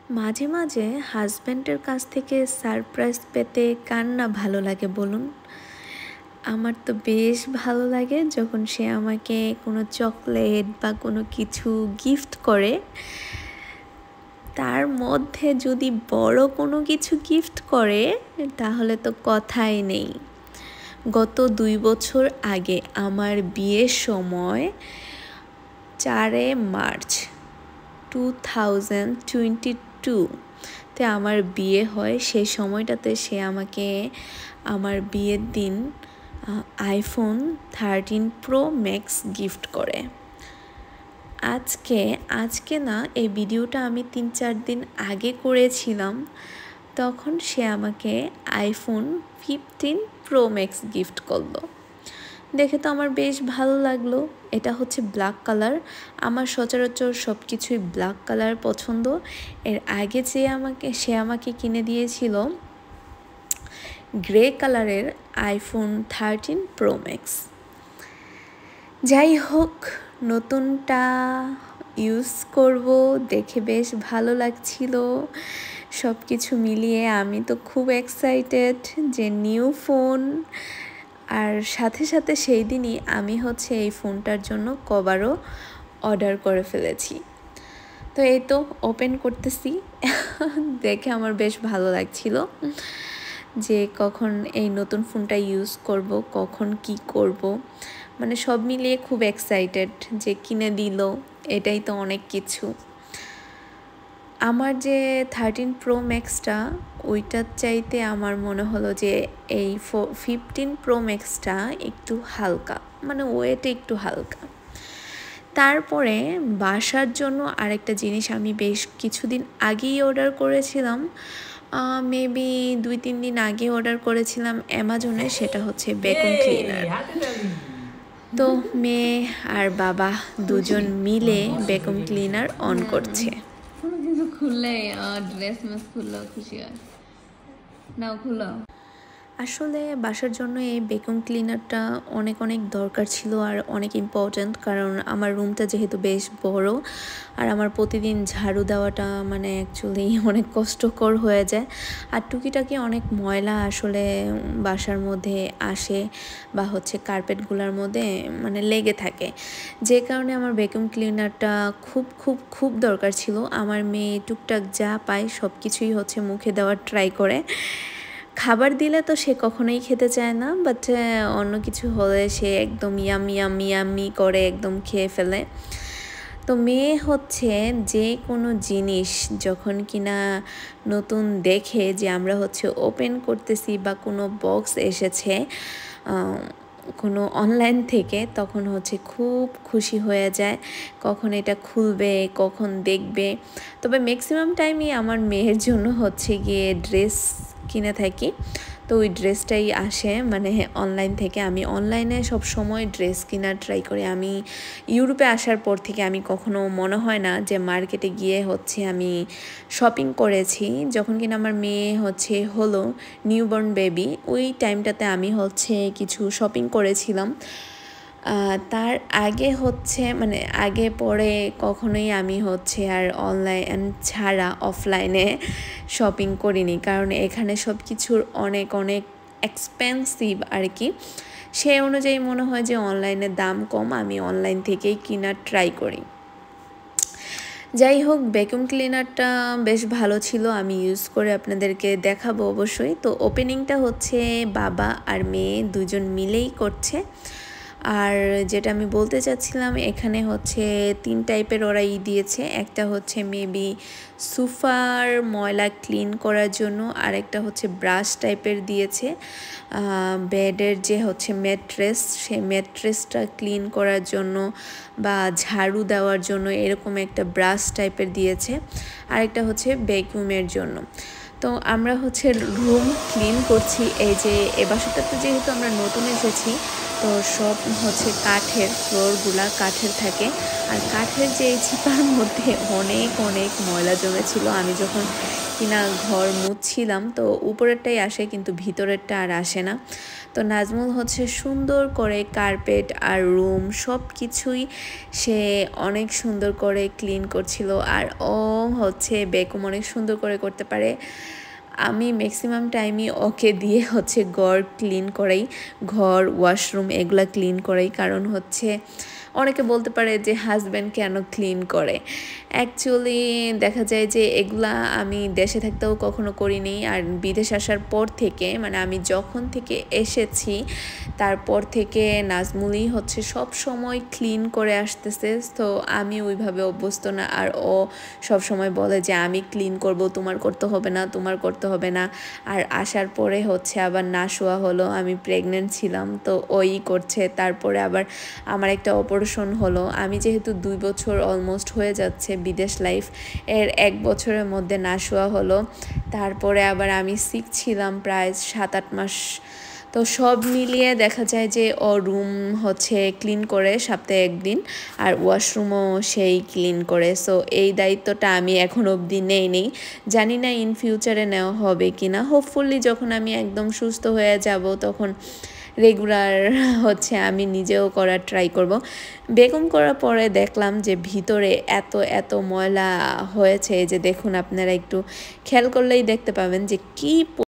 মাঝে মাঝে হাজব্যান্ডের কাছ থেকে সারপ্রাইজ পেতে কার না ভালো লাগে বলুন? আমার তো বেশ ভালো লাগে যখন সে আমাকে কোনো চকলেট বা কোনো কিছু গিফট করে, তার মধ্যে যদি বড় কোনো কিছু গিফট করে তাহলে তো কথাই নেই। গত 2 বছর আগে আমার বিয়ের সময় 4 মার্চ 2022 তে আমার বিয়ে হয়। সেই সময়টাতে সে আমাকে আমার বিয়ের দিন iPhone 13 Pro Max গিফট করে। আজকে না, এই ভিডিওটা আমি 3-4 দিন আগে করেছিলাম। তখন সে আমাকে iPhone 15 Pro Max গিফট করলো। দেখে তো আমার বেশ ভালো লাগলো। এটা হচ্ছে ব্ল্যাক কালার। আমার সচরাচর সব কিছুই ব্ল্যাক কালার পছন্দ। এর আগে সে আমাকে কিনে দিয়েছিল গ্রে কালারের iPhone 13 Pro Max। যাই হোক, নতুনটা ইউজ করব দেখে বেশ ভালো লাগছিল। সব কিছু মিলিয়ে আমি তো খুব এক্সাইটেড যে নিউ ফোন। আর সাথে সাথে সেই দিনই আমি এই ফোনটার জন্য কভারও অর্ডার করে ফেলেছি। তো এই তো ওপেন করতেছি। দেখে আমার বেশ ভালো লাগছিল যে কখন এই নতুন ফোনটা ইউজ করব, কখন কি করব, মানে সব মিলিয়ে খুব এক্সাইটেড যে কিনে দিল, এটাই তো অনেক কিছু। আমার যে 13 Pro Maxটা, ওইটার চাইতে আমার মনে হলো যে এই 15 Pro Maxটা একটু হালকা, মানে ওয়েটে একটু হালকা। তারপরে বাসার জন্য আরেকটা জিনিস আমি বেশ কিছুদিন আগেই অর্ডার করেছিলাম, মেবি 2-3 দিন আগে অর্ডার করেছিলাম অ্যামাজনে। সেটা হচ্ছে ভ্যাকুম ক্লিনার। তো মেয়ে আর বাবা দুজন মিলে ভ্যাকুম ক্লিনার অন করছে। কোনো কিছু খুললে ড্রেস মেস খুললেও খুশি হয়। নাও খুলো। আসলে বাসার জন্য এই ভ্যাকুম ক্লিনারটা অনেক দরকার ছিল আর অনেক ইম্পর্ট্যান্ট, কারণ আমার রুমটা যেহেতু বেশ বড় আর আমার প্রতিদিন ঝাড়ু দেওয়াটা মানে অ্যাকচুয়ালি অনেক কষ্টকর হয়ে যায়। আর টুকিটাকি অনেক ময়লা আসলে বাসার মধ্যে আসে বা কার্পেটগুলোর মধ্যে মানে লেগে থাকে, যে কারণে আমার ভ্যাকুম ক্লিনারটা খুব দরকার ছিল। আমার মেয়ে টুকটাক যা পায় সব কিছুই মুখে দেওয়ার ট্রাই করে। খাবার দিলে তো সে কখনোই খেতে চায় না, বাট অন্য কিছু হলে সে একদম ইয়ামি করে একদম খেয়ে ফেলে। তো মেয়ে যে কোনো জিনিস যখন কিনা নতুন দেখে যে আমরা ওপেন করতেছি বা কোনো বক্স এসেছে কোনো অনলাইন থেকে, তখন খুব খুশি হয়ে যায় কখন এটা খুলবে, কখন দেখবে। তবে ম্যাক্সিমাম টাইমই আমার মেয়ের জন্য গিয়ে ড্রেস কিনে থাকি। তো ওই ড্রেসটাই আসে মানে অনলাইন থেকে। আমি অনলাইনে সব সময় ড্রেস কেনার ট্রাই করি। আমি ইউরোপে আসার পর থেকে আমি কখনো মনে হয় না যে মার্কেটে গিয়ে আমি শপিং করেছি। যখন কিনা আমার মেয়ে হলো নিউবর্ন বেবি, ওই টাইমটাতে আমি কিছু শপিং করেছিলাম। তার আগে মানে আগে পরে কখনোই আমি আর অনলাইন ছাড়া অফলাইনে শপিং করিনি, কারণ এখানে সব কিছুর অনেক এক্সপেন্সিভ আর কি। সেই অনুযায়ী মনে হয় যে অনলাইনে দাম কম, আমি অনলাইন থেকেই কেনার ট্রাই করি। যাই হোক, ভ্যাকুম ক্লিনারটা বেশ ভালো ছিল, আমি ইউজ করে আপনাদেরকে দেখাবো অবশ্যই। তো ওপেনিংটা বাবা আর মেয়ে দুজন মিলেই করছে। আর যেটা আমি বলতে চাচ্ছিলাম, এখানে 3 টাইপের ওরা দিয়েছে। একটা মেবি সোফার ময়লা ক্লিন করার জন্য, আর একটা ব্রাশ টাইপের দিয়েছে বেডের যে ম্যাট্রেস, সেই ম্যাট্রেসটা ক্লিন করার জন্য বা ঝাড়ু দেওয়ার জন্য এরকম একটা ব্রাশ টাইপের দিয়েছে। আর একটা ভ্যাকুমের জন্য। তো আমরা রুম ক্লিন করছি। এই যে এ বাসাটাতে যেহেতু আমরা নতুন এসেছি, তো তো সব হচ্ছে কাঠের, ফ্লোরগুলা কাঠের থাকে। আর কাঠের যে চিপার মধ্যে অনেক অনেক ময়লা জমেছিল। আমি যখন কিনা ঘর মুছছিলাম তো উপরেরটাই আসে, কিন্তু ভিতরেরটা আর আসে না। তো নাজমুল হচ্ছে সুন্দর করে কার্পেট আর রুম সব কিছুই সে অনেক সুন্দর করে ক্লিন করছিল। আর ও হচ্ছে বেকুম অনেক সুন্দর করে করতে পারে। আমি ম্যাক্সিমাম টাইমই ওকে দিয়ে হচ্ছে ঘর ক্লিন করাই, ঘর ওয়াশরুম এগুলা ক্লিন করাই। কারণ হচ্ছে অনেকে বলতে পারে যে হাজব্যান্ড কেন ক্লিন করে। অ্যাকচুয়ালি দেখা যায় যে এগুলা আমি দেশে থাকতেও কখনো করিনি। আর বিদেশ আসার পর থেকে, মানে আমি যখন থেকে এসেছি তারপর থেকে নাজমুলই হচ্ছে সব সময় ক্লিন করে আসতেছে। তো আমি ওইভাবে অভ্যস্ত না। আর ও সব সময় বলে যে আমি ক্লিন করব, তোমার করতে হবে না, তোমার করতে হবে না। আর আসার পরে হচ্ছে আবার না শোয়া হলো, আমি প্রেগনেন্ট ছিলাম, তো ওই করছে। তারপরে আবার আমার একটা অপারেশন হলো। আমি যেহেতু 2 বছর অলমোস্ট হয়ে যাচ্ছে বিদেশ লাইফ, এর 1 বছরের মধ্যে না শোয়া হলো। তারপরে আবার আমি সিক ছিলাম প্রায় 7-8 মাস। তো সব মিলিয়ে দেখা যায় যে ও রুম হচ্ছে ক্লিন করে সপ্তাহে 1 দিন, আর ওয়াশরুমও সেই ক্লিন করে। সো এই দায়িত্বটা আমি এখন অবধি নেই, জানি না ইন ফিউচারে নেওয়া হবে কি না। হোপফুলি যখন আমি একদম সুস্থ হয়ে যাব তখন রেগুলার হচ্ছে আমি নিজেও করার ট্রাই করব। বেগম করার পরে দেখলাম যে ভিতরে এত এত ময়লা হয়েছে, যে দেখুন আপনারা একটু খেয়াল করলেই দেখতে পাবেন যে কি